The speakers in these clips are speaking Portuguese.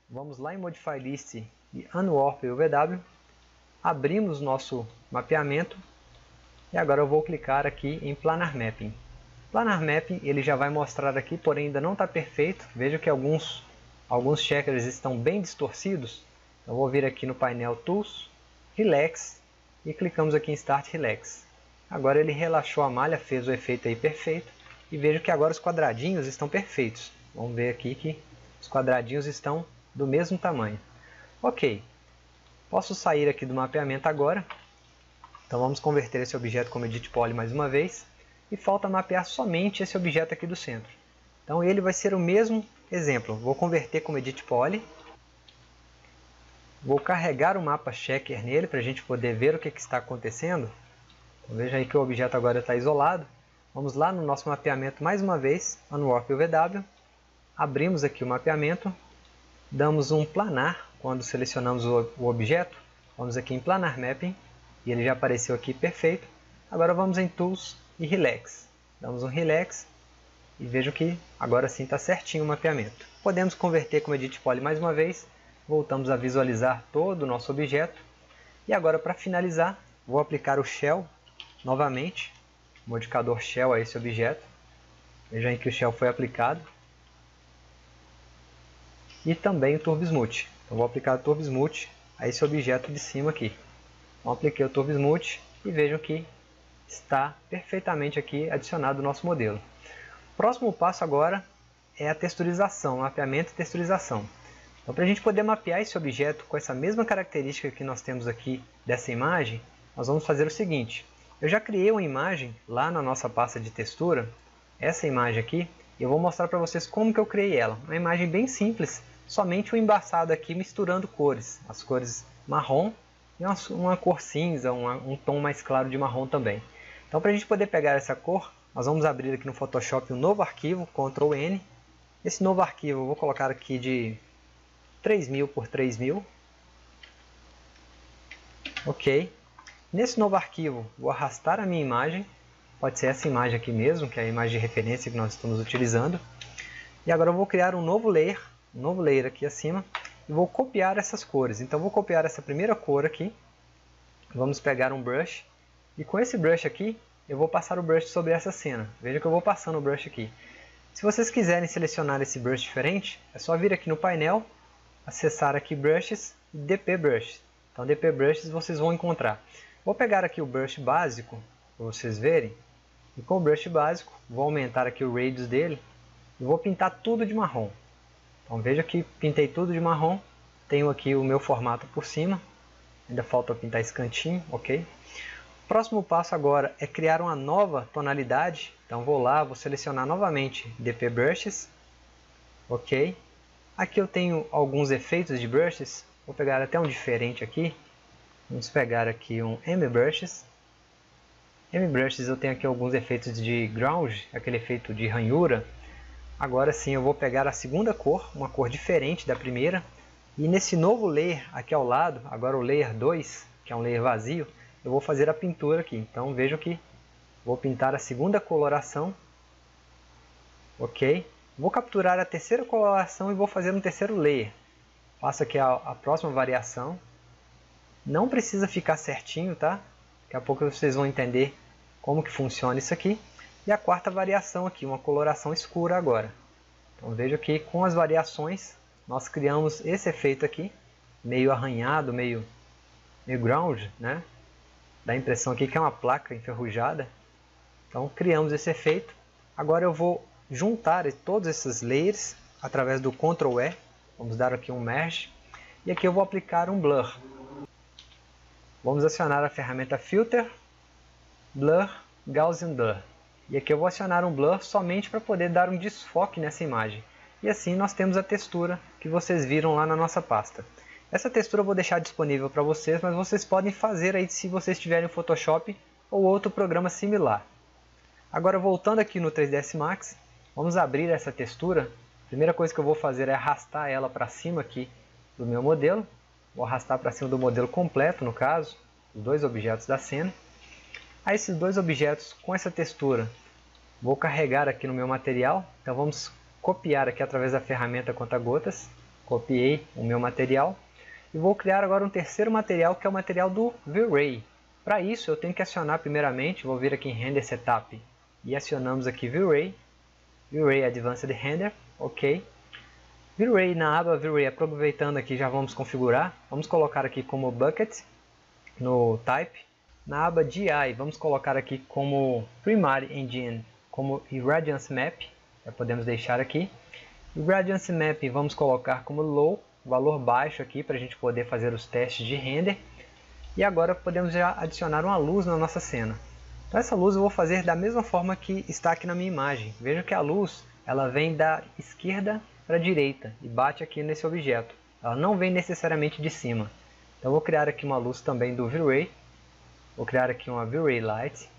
vamos lá em Modify List e Unwarp UVW, abrimos nosso mapeamento e agora eu vou clicar aqui em Planar Mapping. Planar Mapping ele já vai mostrar aqui, porém ainda não está perfeito. Veja que alguns checkers estão bem distorcidos. Então vou vir aqui no painel Tools, Relax e clicamos aqui em Start Relax. Agora ele relaxou a malha, fez o efeito aí perfeito e vejo que agora os quadradinhos estão perfeitos. Vamos ver aqui que os quadradinhos estão do mesmo tamanho. Ok, posso sair aqui do mapeamento agora. Então vamos converter esse objeto como Edit Poly mais uma vez. E falta mapear somente esse objeto aqui do centro. Então ele vai ser o mesmo exemplo. Vou converter como Edit Poly. Vou carregar o mapa Checker nele para a gente poder ver o que está acontecendo. Então, veja aí que o objeto agora está isolado. Vamos lá no nosso mapeamento mais uma vez, Unwarp UVW. Abrimos aqui o mapeamento. Damos um planar quando selecionamos o objeto. Vamos aqui em Planar Mapping. E ele já apareceu aqui perfeito. Agora vamos em Tools e Relax. Damos um Relax e vejo que agora sim está certinho o mapeamento. Podemos converter como Edit Poly mais uma vez. Voltamos a visualizar todo o nosso objeto. E agora para finalizar, vou aplicar o Shell novamente. Modificador Shell a esse objeto. Veja aí que o Shell foi aplicado. E também o Turbo Smooth. Então vou aplicar o Turbo Smooth a esse objeto de cima aqui. Então apliquei o Turbo Smooth e vejam que está perfeitamente aqui adicionado o nosso modelo. O próximo passo agora é a texturização, mapeamento e texturização. Então para a gente poder mapear esse objeto com essa mesma característica que nós temos aqui dessa imagem, nós vamos fazer o seguinte. Eu já criei uma imagem lá na nossa pasta de textura, essa imagem aqui, e eu vou mostrar para vocês como que eu criei ela. Uma imagem bem simples, somente um embaçado aqui misturando cores, as cores marrom e uma cor cinza, um tom mais claro de marrom também. Então para a gente poder pegar essa cor, nós vamos abrir aqui no Photoshop um novo arquivo, Ctrl N. Esse novo arquivo eu vou colocar aqui de 3000 por 3000. Ok. Nesse novo arquivo vou arrastar a minha imagem. Pode ser essa imagem aqui mesmo, que é a imagem de referência que nós estamos utilizando. E agora eu vou criar um novo layer aqui acima. E vou copiar essas cores. Então vou copiar essa primeira cor aqui. Vamos pegar um brush. E com esse brush aqui, eu vou passar o brush sobre essa cena. Veja que eu vou passando o brush aqui. Se vocês quiserem selecionar esse brush diferente, é só vir aqui no painel, acessar aqui Brushes e DP Brushes. Então DP Brushes vocês vão encontrar. Vou pegar aqui o brush básico, para vocês verem. E com o brush básico, vou aumentar aqui o radius dele. E vou pintar tudo de marrom. Então veja que pintei tudo de marrom. Tenho aqui o meu formato por cima. Ainda falta pintar esse cantinho, ok? O próximo passo agora é criar uma nova tonalidade. Então vou lá, vou selecionar novamente DP Brushes. Ok. Aqui eu tenho alguns efeitos de brushes. Vou pegar até um diferente aqui. Vamos pegar aqui um M-Brushes. M-Brushes eu tenho aqui alguns efeitos de ground, aquele efeito de ranhura. Agora sim eu vou pegar a segunda cor, uma cor diferente da primeira. E nesse novo layer aqui ao lado, agora o layer 2, que é um layer vazio, eu vou fazer a pintura aqui. Então vejam que vou pintar a segunda coloração. Ok. Vou capturar a terceira coloração e vou fazer um terceiro layer. Faço aqui a próxima variação. Não precisa ficar certinho, tá? Daqui a pouco vocês vão entender como que funciona isso aqui. E a quarta variação aqui, uma coloração escura agora. Então veja que com as variações nós criamos esse efeito aqui, meio arranhado, meio ground, né? Dá a impressão aqui que é uma placa enferrujada. Então criamos esse efeito. Agora eu vou juntar todos esses layers através do Ctrl E. Vamos dar aqui um Merge. E aqui eu vou aplicar um Blur. Vamos acionar a ferramenta Filter, Blur, Gaussian Blur. E aqui eu vou acionar um Blur somente para poder dar um desfoque nessa imagem. E assim nós temos a textura que vocês viram lá na nossa pasta. Essa textura eu vou deixar disponível para vocês, mas vocês podem fazer aí se vocês tiverem o Photoshop ou outro programa similar. Agora voltando aqui no 3ds Max, vamos abrir essa textura. A primeira coisa que eu vou fazer é arrastar ela para cima aqui do meu modelo. Vou arrastar para cima do modelo completo, no caso, os dois objetos da cena. A esses dois objetos com essa textura, vou carregar aqui no meu material. Então vamos copiar aqui através da ferramenta conta-gotas. Copiei o meu material e vou criar agora um terceiro material, que é o material do V-Ray. Para isso eu tenho que acionar primeiramente, vou vir aqui em Render Setup e acionamos aqui V-Ray, V-Ray Advanced Render, ok. V-Ray, na aba V-Ray, aproveitando aqui, já vamos configurar, vamos colocar aqui como Bucket no Type. Na aba GI, vamos colocar aqui como Primary Engine, como Irradiance Map, já podemos deixar aqui. Irradiance Map vamos colocar como Low, valor baixo aqui, para a gente poder fazer os testes de render. E agora podemos já adicionar uma luz na nossa cena. Então essa luz eu vou fazer da mesma forma que está aqui na minha imagem. Veja que a luz ela vem da esquerda para a direita e bate aqui nesse objeto. Ela não vem necessariamente de cima. Então eu vou criar aqui uma luz também do V-Ray. Vou criar aqui uma V-Ray Light.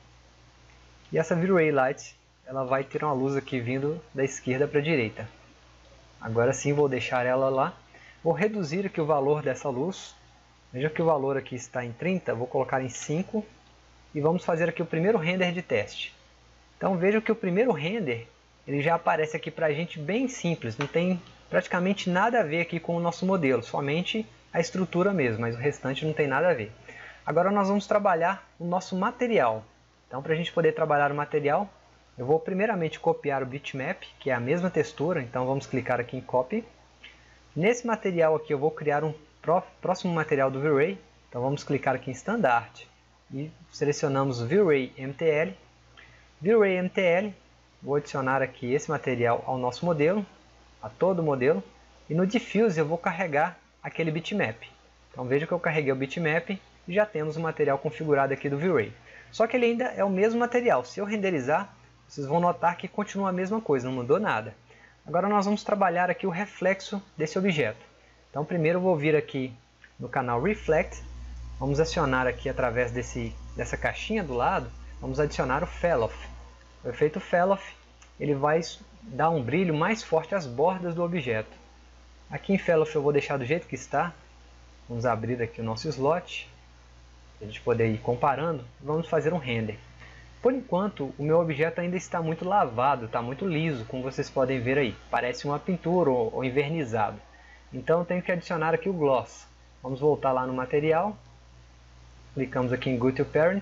E essa V-Ray Light ela vai ter uma luz aqui vindo da esquerda para a direita. Agora sim vou deixar ela lá. Vou reduzir aqui o valor dessa luz. Veja que o valor aqui está em 30, vou colocar em 5. E vamos fazer aqui o primeiro render de teste. Então veja que o primeiro render ele já aparece aqui para a gente bem simples. Não tem praticamente nada a ver aqui com o nosso modelo. Somente a estrutura mesmo, mas o restante não tem nada a ver. Agora nós vamos trabalhar o nosso material. Então para a gente poder trabalhar o material, eu vou primeiramente copiar o bitmap, que é a mesma textura. Então vamos clicar aqui em Copy. Nesse material aqui eu vou criar um próximo material do V-Ray. Então vamos clicar aqui em Standard e selecionamos V-Ray MTL. V-Ray MTL, vou adicionar aqui esse material ao nosso modelo, a todo o modelo. E no Diffuse eu vou carregar aquele bitmap. Então veja que eu carreguei o bitmap e já temos o material configurado aqui do V-Ray. Só que ele ainda é o mesmo material. Se eu renderizar, vocês vão notar que continua a mesma coisa, não mudou nada. Agora nós vamos trabalhar aqui o reflexo desse objeto. Então primeiro eu vou vir aqui no canal Reflect. Vamos acionar aqui através dessa caixinha do lado, vamos adicionar o Falloff. O efeito Falloff ele vai dar um brilho mais forte às bordas do objeto. Aqui em Falloff eu vou deixar do jeito que está. Vamos abrir aqui o nosso slot, para a gente poder ir comparando. Vamos fazer um render. Por enquanto o meu objeto ainda está muito lavado, está muito liso, como vocês podem ver aí. Parece uma pintura ou envernizado. Então eu tenho que adicionar aqui o Gloss. Vamos voltar lá no material. Clicamos aqui em Go to Parent.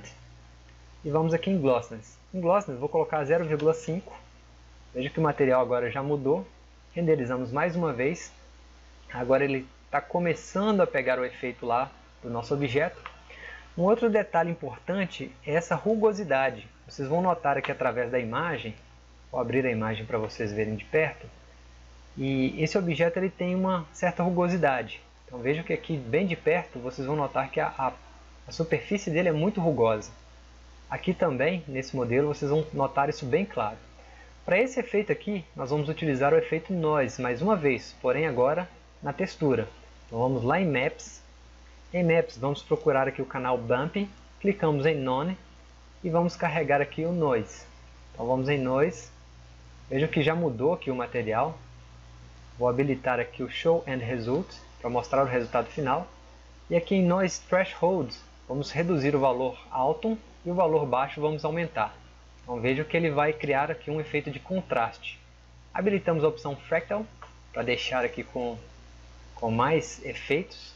E vamos aqui em Glossiness. Em Glossiness vou colocar 0,5. Veja que o material agora já mudou. Renderizamos mais uma vez. Agora ele está começando a pegar o efeito lá do nosso objeto. Um outro detalhe importante é essa rugosidade. Vocês vão notar aqui através da imagem. Vou abrir a imagem para vocês verem de perto. E esse objeto ele tem uma certa rugosidade. Então vejam que aqui bem de perto vocês vão notar que a superfície dele é muito rugosa. Aqui também, nesse modelo, vocês vão notar isso bem claro. Para esse efeito aqui, nós vamos utilizar o efeito Noise mais uma vez, porém agora na textura. Então vamos lá em Maps. Em Maps vamos procurar aqui o canal Bump, clicamos em None e vamos carregar aqui o Noise. Então vamos em Noise. Vejam que já mudou aqui o material. Vou habilitar aqui o Show and Result para mostrar o resultado final. E aqui em Noise Threshold vamos reduzir o valor alto e o valor baixo vamos aumentar. Então vejam que ele vai criar aqui um efeito de contraste. Habilitamos a opção Fractal para deixar aqui com mais efeitos.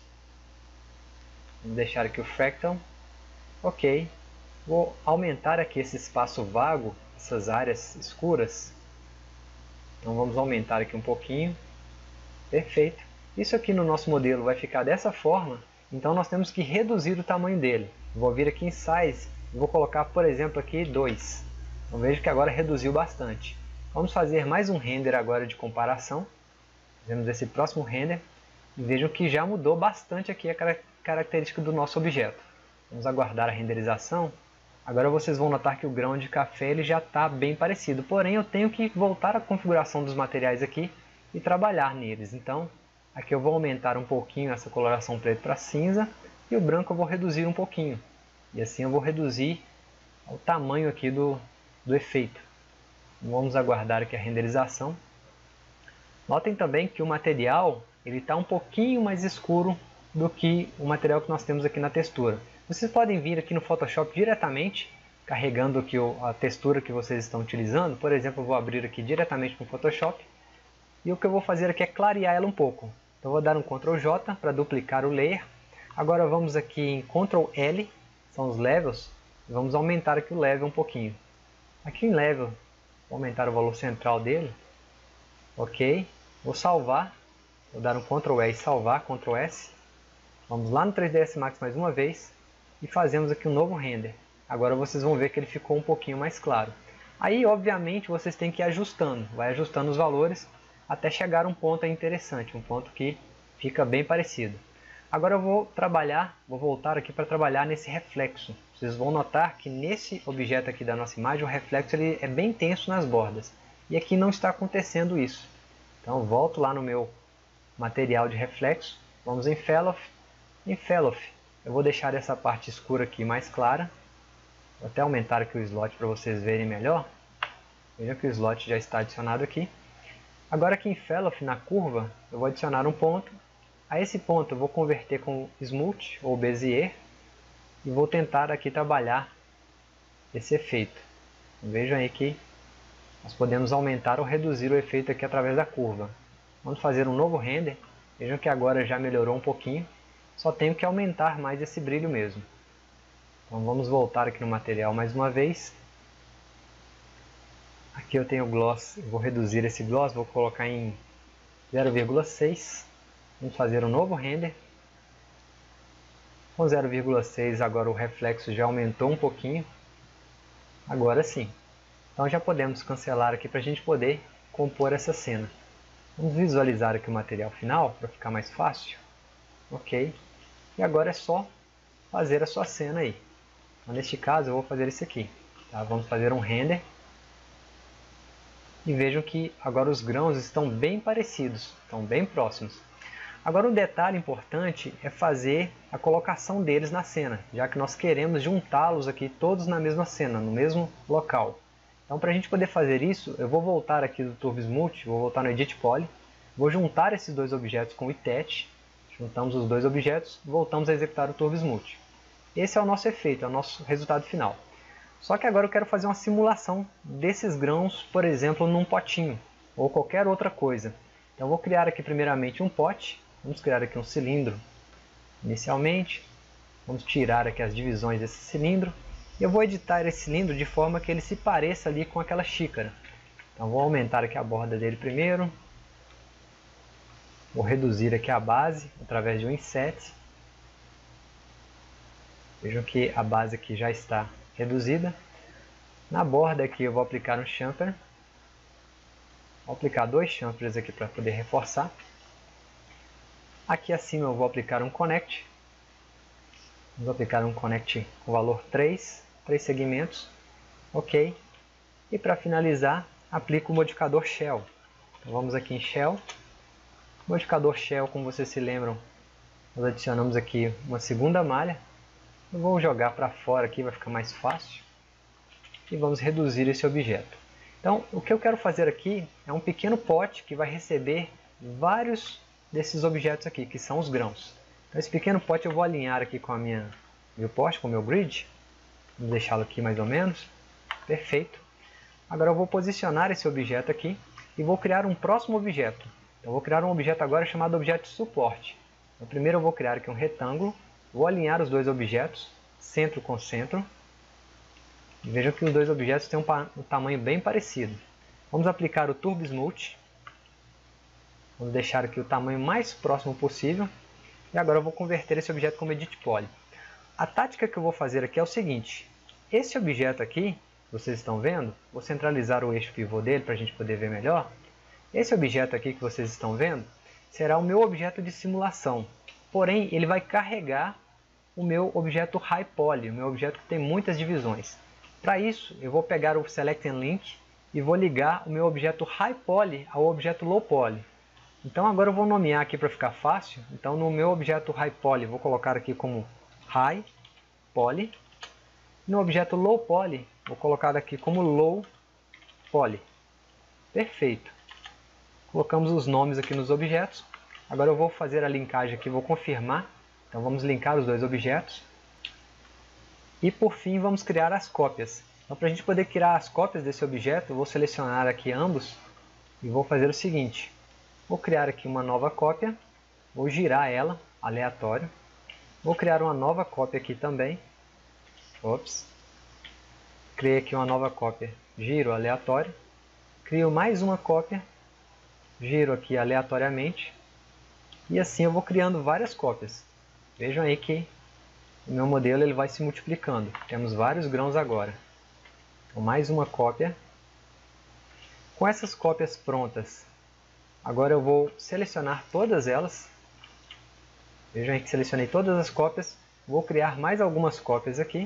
Vamos deixar aqui o Fractal. Ok. Vou aumentar aqui esse espaço vago, essas áreas escuras. Então vamos aumentar aqui um pouquinho. Perfeito. Isso aqui no nosso modelo vai ficar dessa forma, então nós temos que reduzir o tamanho dele. Vou vir aqui em Size e vou colocar, por exemplo, aqui 2. Então vejo que agora reduziu bastante. Vamos fazer mais um render agora de comparação. Fazemos esse próximo render e vejam que já mudou bastante aqui a característica do nosso objeto. Vamos aguardar a renderização. Agora vocês vão notar que o grão de café ele já está bem parecido, porém eu tenho que voltar à configuração dos materiais aqui e trabalhar neles. Então aqui eu vou aumentar um pouquinho essa coloração preto para cinza e o branco eu vou reduzir um pouquinho. E assim eu vou reduzir o tamanho aqui do efeito. Vamos aguardar aqui a renderização. Notem também que o material ele está um pouquinho mais escuro do que o material que nós temos aqui na textura. Vocês podem vir aqui no Photoshop diretamente, carregando aqui a textura que vocês estão utilizando. Por exemplo, eu vou abrir aqui diretamente no Photoshop. E o que eu vou fazer aqui é clarear ela um pouco. Então vou dar um Ctrl J para duplicar o layer. Agora vamos aqui em Ctrl L, são os levels, e vamos aumentar aqui o level um pouquinho. Aqui em level, vou aumentar o valor central dele. Ok, vou salvar, vou dar um Ctrl E e salvar, Ctrl S. Vamos lá no 3ds Max mais uma vez e fazemos aqui um novo render. Agora vocês vão ver que ele ficou um pouquinho mais claro. Aí, obviamente, vocês têm que ir ajustando, vai ajustando os valores até chegar a um ponto interessante, um ponto que fica bem parecido. Agora eu vou voltar aqui para trabalhar nesse reflexo. Vocês vão notar que nesse objeto aqui da nossa imagem, o reflexo ele é bem tenso nas bordas. E aqui não está acontecendo isso. Então eu volto lá no meu material de reflexo, vamos em Fellow. Em Fellow eu vou deixar essa parte escura aqui mais clara. Vou até aumentar aqui o slot para vocês verem melhor. Vejam que o slot já está adicionado aqui. Agora aqui em Fellow, na curva, eu vou adicionar um ponto. A esse ponto eu vou converter com Smooth ou Bezier. E vou tentar aqui trabalhar esse efeito. Vejam aí que nós podemos aumentar ou reduzir o efeito aqui através da curva. Vamos fazer um novo render. Vejam que agora já melhorou um pouquinho. Só tenho que aumentar mais esse brilho mesmo. Então vamos voltar aqui no material mais uma vez. Aqui eu tenho o gloss, eu vou reduzir esse gloss, vou colocar em 0,6. Vamos fazer um novo render. Com 0,6 agora o reflexo já aumentou um pouquinho. Agora sim. Então já podemos cancelar aqui para a gente poder compor essa cena. Vamos visualizar aqui o material final para ficar mais fácil. Ok. E agora é só fazer a sua cena aí. Então, neste caso eu vou fazer isso aqui. Tá? Vamos fazer um render. E vejam que agora os grãos estão bem parecidos, estão bem próximos. Agora um detalhe importante é fazer a colocação deles na cena, já que nós queremos juntá-los aqui todos na mesma cena, no mesmo local. Então para a gente poder fazer isso, eu vou voltar aqui do Turbo Smooth, vou voltar no Edit Poly, vou juntar esses dois objetos com o Attach, juntamos os dois objetos e voltamos a executar o Turbo Smooth. Esse é o nosso efeito, é o nosso resultado final. Só que agora eu quero fazer uma simulação desses grãos, por exemplo, num potinho ou qualquer outra coisa. Então eu vou criar aqui primeiramente um pote, vamos criar aqui um cilindro inicialmente, vamos tirar aqui as divisões desse cilindro e eu vou editar esse cilindro de forma que ele se pareça ali com aquela xícara. Então vou aumentar aqui a borda dele primeiro, vou reduzir aqui a base através de um Inset. Vejam que a base aqui já está reduzida. Na borda aqui eu vou aplicar um chamfer. Vou aplicar dois chamfers aqui para poder reforçar. Aqui acima eu vou aplicar um connect. Vou aplicar um connect com valor 3 segmentos. Ok. E para finalizar, aplico o modificador Shell. Então vamos aqui em Shell. Modificador Shell, como vocês se lembram, nós adicionamos aqui uma segunda malha. Eu vou jogar para fora aqui, vai ficar mais fácil. E vamos reduzir esse objeto. Então, o que eu quero fazer aqui é um pequeno pote que vai receber vários desses objetos aqui, que são os grãos. Então, esse pequeno pote eu vou alinhar aqui com a minha viewport, com o meu grid. Vamos deixá-lo aqui mais ou menos. Perfeito. Agora eu vou posicionar esse objeto aqui e vou criar um próximo objeto. Eu vou criar um objeto agora chamado objeto suporte. Então, primeiro eu vou criar aqui um retângulo. Vou alinhar os dois objetos, centro com centro. E vejam que os dois objetos têm um tamanho bem parecido. Vamos aplicar o Turbo Smooth. Vamos deixar aqui o tamanho mais próximo possível. E agora eu vou converter esse objeto como Edit Poly. A tática que eu vou fazer aqui é o seguinte. Esse objeto aqui, vocês estão vendo, vou centralizar o eixo pivô dele para a gente poder ver melhor. Esse objeto aqui que vocês estão vendo será o meu objeto de simulação. Porém, ele vai carregar o meu objeto High Poly, o meu objeto que tem muitas divisões. Para isso, eu vou pegar o Select and Link e vou ligar o meu objeto High Poly ao objeto Low Poly. Então agora eu vou nomear aqui para ficar fácil. Então no meu objeto High Poly, vou colocar aqui como High Poly. No objeto Low Poly, vou colocar aqui como Low Poly. Perfeito. Colocamos os nomes aqui nos objetos. Agora eu vou fazer a linkagem aqui, vou confirmar. Então vamos linkar os dois objetos. E por fim vamos criar as cópias. Então para a gente poder criar as cópias desse objeto, eu vou selecionar aqui ambos. E vou fazer o seguinte. Vou criar aqui uma nova cópia. vou girar ela, aleatório. Vou criar uma nova cópia aqui também. Ops. Criei aqui uma nova cópia, giro aleatório. Crio mais uma cópia, giro aqui aleatoriamente. E assim eu vou criando várias cópias. Vejam aí que o meu modelo ele vai se multiplicando. Temos vários grãos agora. Então, mais uma cópia. Com essas cópias prontas, agora eu vou selecionar todas elas. Vejam aí que selecionei todas as cópias. Vou criar mais algumas cópias aqui.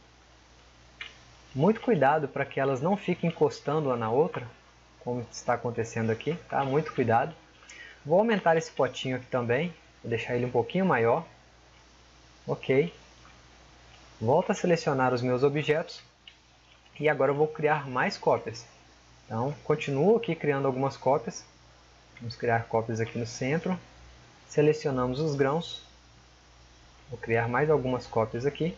Muito cuidado para que elas não fiquem encostando uma na outra, como está acontecendo aqui, tá? Muito cuidado. Vou aumentar esse potinho aqui também, vou deixar ele um pouquinho maior. Ok. Volto a selecionar os meus objetos e agora eu vou criar mais cópias. Então, continuo aqui criando algumas cópias. Vamos criar cópias aqui no centro. Selecionamos os grãos. Vou criar mais algumas cópias aqui.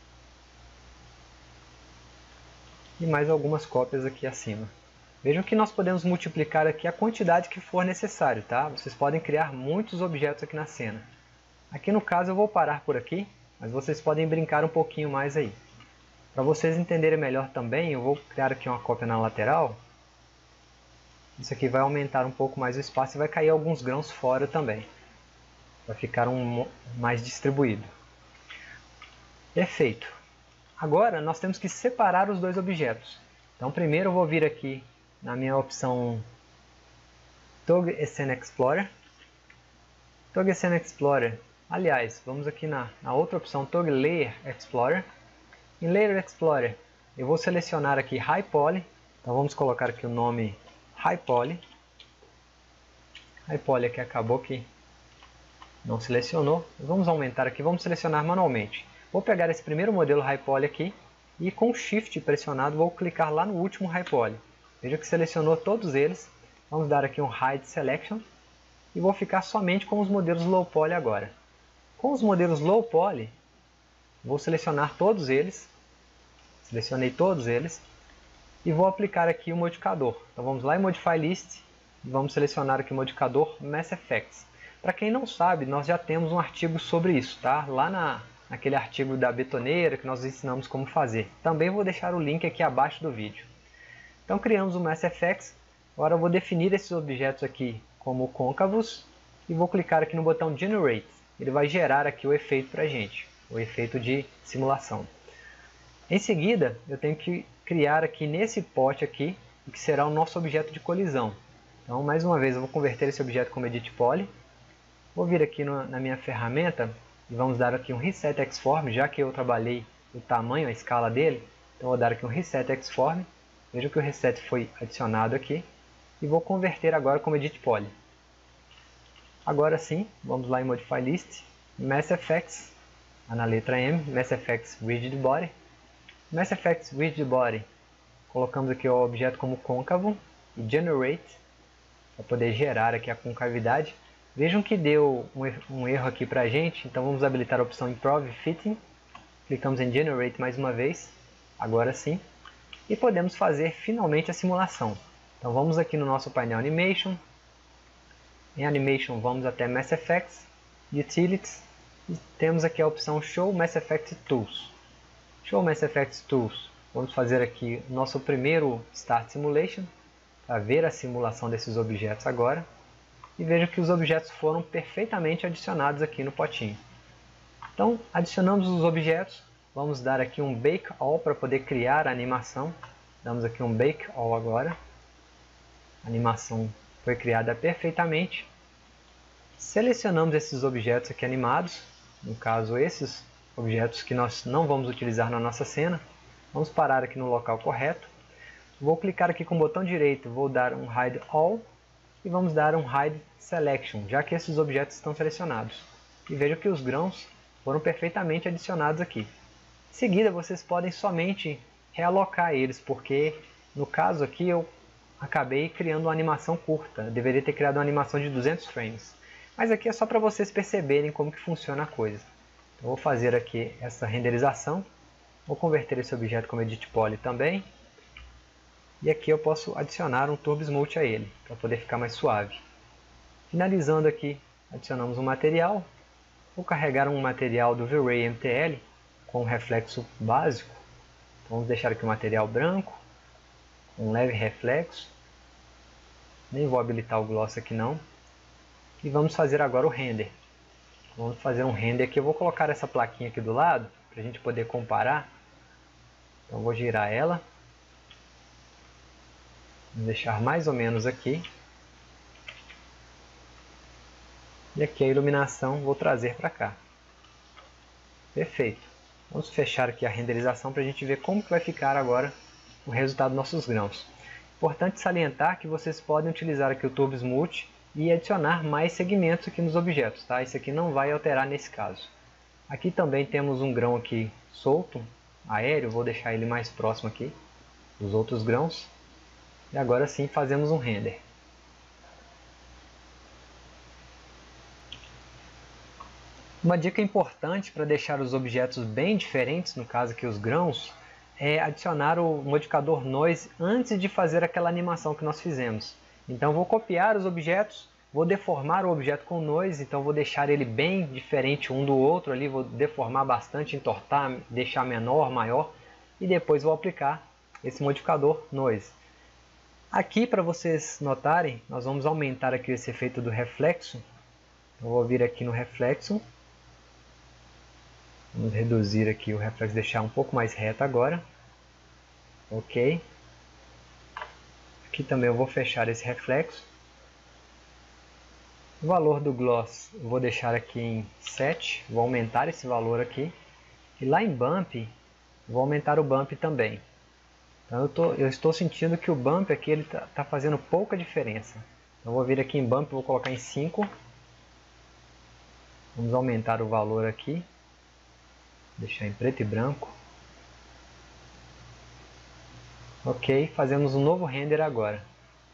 E mais algumas cópias aqui acima. Vejam que nós podemos multiplicar aqui a quantidade que for necessário, tá? Vocês podem criar muitos objetos aqui na cena. Aqui no caso eu vou parar por aqui, mas vocês podem brincar um pouquinho mais aí. Para vocês entenderem melhor também, eu vou criar aqui uma cópia na lateral. Isso aqui vai aumentar um pouco mais o espaço e vai cair alguns grãos fora também. Vai ficar mais distribuído. Perfeito. Agora nós temos que separar os dois objetos. Então primeiro eu vou vir aqui na minha opção Toggle Scene Explorer. Toggle Scene Explorer. Aliás, vamos aqui na outra opção Toggle Layer Explorer. Em Layer Explorer eu vou selecionar aqui High Poly. Então vamos colocar aqui o nome High Poly. High Poly aqui acabou que não selecionou. Vamos aumentar aqui, vamos selecionar manualmente. Vou pegar esse primeiro modelo High Poly aqui e com o Shift pressionado vou clicar lá no último High Poly. Veja que selecionou todos eles. Vamos dar aqui um Hide Selection e vou ficar somente com os modelos Low Poly agora. Com os modelos Low Poly, vou selecionar todos eles. Selecionei todos eles e vou aplicar aqui o modificador. Então vamos lá em Modify List e vamos selecionar aqui o modificador Mass Effects. Para quem não sabe, nós já temos um artigo sobre isso, tá? Lá naquele artigo da betoneira que nós ensinamos como fazer. Também vou deixar o link aqui abaixo do vídeo. Então criamos o Mass Effects. Agora eu vou definir esses objetos aqui como côncavos e vou clicar aqui no botão Generate. Ele vai gerar aqui o efeito para a gente, o efeito de simulação. Em seguida, eu tenho que criar aqui nesse pote aqui, o que será o nosso objeto de colisão. Então, mais uma vez, eu vou converter esse objeto como Edit Poly. Vou vir aqui na minha ferramenta e vamos dar aqui um Reset Xform, já que eu trabalhei o tamanho, a escala dele. Então, vou dar aqui um Reset Xform. Veja que o Reset foi adicionado aqui. E vou converter agora como Edit Poly. Agora sim, vamos lá em Modify List, Mass Effects, na letra M, Mass Effects Rigid Body. Mass Effects Rigid Body, colocamos aqui o objeto como côncavo e Generate, para poder gerar aqui a concavidade. Vejam que deu um erro aqui para a gente, então vamos habilitar a opção Improve Fitting. Clicamos em Generate mais uma vez, agora sim, e podemos fazer finalmente a simulação. Então vamos aqui no nosso painel Animation. Em Animation vamos até Mass Effects, Utilities, e temos aqui a opção Show Mass Effect Tools. Show Mass Effect Tools. Vamos fazer aqui nosso primeiro Start Simulation, para ver a simulação desses objetos agora. E veja que os objetos foram perfeitamente adicionados aqui no potinho. Então, adicionamos os objetos. Vamos dar aqui um Bake All para poder criar a animação. Damos aqui um Bake All agora. A animação foi criada perfeitamente. Selecionamos esses objetos aqui animados. No caso, esses objetos que nós não vamos utilizar na nossa cena. Vamos parar aqui no local correto. Vou clicar aqui com o botão direito, vou dar um Hide All e vamos dar um Hide Selection, já que esses objetos estão selecionados. E veja que os grãos foram perfeitamente adicionados aqui. Em seguida, vocês podem somente realocar eles, porque no caso aqui eu acabei criando uma animação curta. Eu deveria ter criado uma animação de 200 frames. Mas aqui é só para vocês perceberem como que funciona a coisa. Eu vou fazer aqui essa renderização. Vou converter esse objeto como Edit Poly também. E aqui eu posso adicionar um Turbo Smooth a ele, para poder ficar mais suave. Finalizando aqui Adicionamos um material. Vou carregar um material do V-Ray MTL com reflexo básico. Então, vamos deixar aqui o material branco, um leve reflexo. Nem vou habilitar o gloss aqui não. E vamos fazer agora o render. Vamos fazer um render aqui. Eu vou colocar essa plaquinha aqui do lado para a gente poder comparar. Então vou girar ela. Vou deixar mais ou menos aqui. E aqui a iluminação vou trazer para cá. Perfeito. Vamos fechar aqui a renderização para a gente ver como que vai ficar agora o resultado dos nossos grãos. Importante salientar que vocês podem utilizar aqui o Turbo Smooth e adicionar mais segmentos aqui nos objetos, tá? Isso aqui não vai alterar nesse caso. Aqui também temos um grão aqui solto, aéreo, vou deixar ele mais próximo aqui dos outros grãos. E agora sim fazemos um render. Uma dica importante para deixar os objetos bem diferentes, no caso aqui os grãos, é adicionar o modificador Noise antes de fazer aquela animação que nós fizemos. Então vou copiar os objetos, vou deformar o objeto com Noise, então vou deixar ele bem diferente um do outro ali, vou deformar bastante, entortar, deixar menor, maior, e depois vou aplicar esse modificador Noise. Aqui, para vocês notarem, nós vamos aumentar aqui esse efeito do reflexo. Eu vou vir aqui no reflexo. Vamos reduzir aqui o reflexo, deixar um pouco mais reto agora. Ok. Aqui também eu vou fechar esse reflexo. O valor do gloss eu vou deixar aqui em 7. Vou aumentar esse valor aqui. E lá em bump, vou aumentar o bump também. Então eu estou sentindo que o bump aqui ele tá fazendo pouca diferença. Então eu vou vir aqui em bump, vou colocar em 5. Vamos aumentar o valor aqui. Deixar em preto e branco. Ok, fazemos um novo render agora.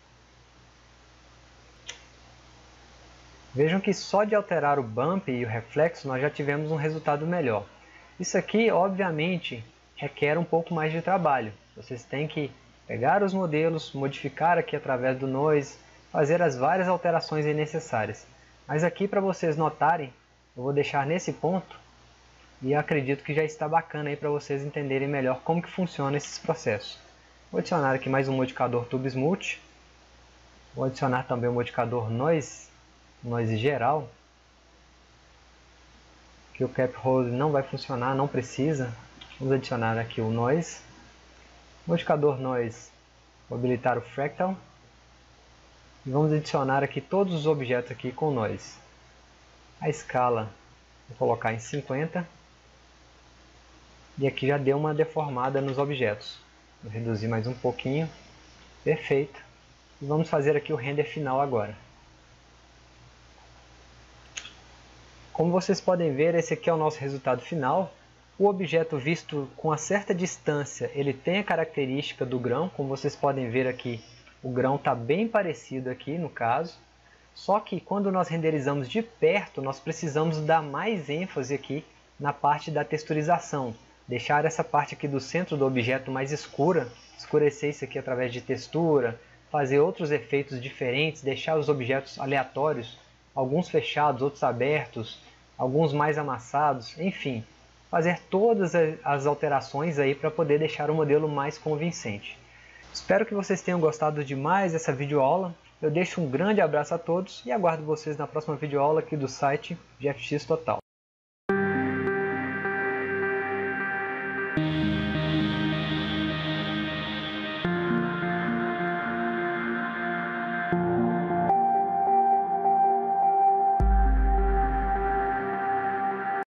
Vejam que só de alterar o bump e o reflexo nós já tivemos um resultado melhor. Isso aqui, obviamente, requer um pouco mais de trabalho. Vocês têm que pegar os modelos, modificar aqui através do Noise, fazer as várias alterações necessárias. Mas aqui, para vocês notarem, eu vou deixar nesse ponto e acredito que já está bacana aí para vocês entenderem melhor como que funciona esses processos. Vou adicionar aqui mais um modificador Turbo Smooth. Vou adicionar também o modificador Noise geral. Que o Cap Rose não vai funcionar, não precisa. Vamos adicionar aqui o Noise. Modificador Noise, vou habilitar o Fractal. E vamos adicionar aqui todos os objetos aqui com Noise. A escala, vou colocar em 50. E aqui já deu uma deformada nos objetos. Vou reduzir mais um pouquinho. Perfeito. E vamos fazer aqui o render final agora. Como vocês podem ver, esse aqui é o nosso resultado final. O objeto visto com uma certa distância, ele tem a característica do grão. Como vocês podem ver aqui, o grão está bem parecido aqui no caso. Só que quando nós renderizamos de perto, nós precisamos dar mais ênfase aqui na parte da texturização. Deixar essa parte aqui do centro do objeto mais escura, escurecer isso aqui através de textura, fazer outros efeitos diferentes, deixar os objetos aleatórios, alguns fechados, outros abertos, alguns mais amassados, enfim. Fazer todas as alterações aí para poder deixar o modelo mais convincente. Espero que vocês tenham gostado demais dessa videoaula. Eu deixo um grande abraço a todos e aguardo vocês na próxima videoaula aqui do site GFX Total.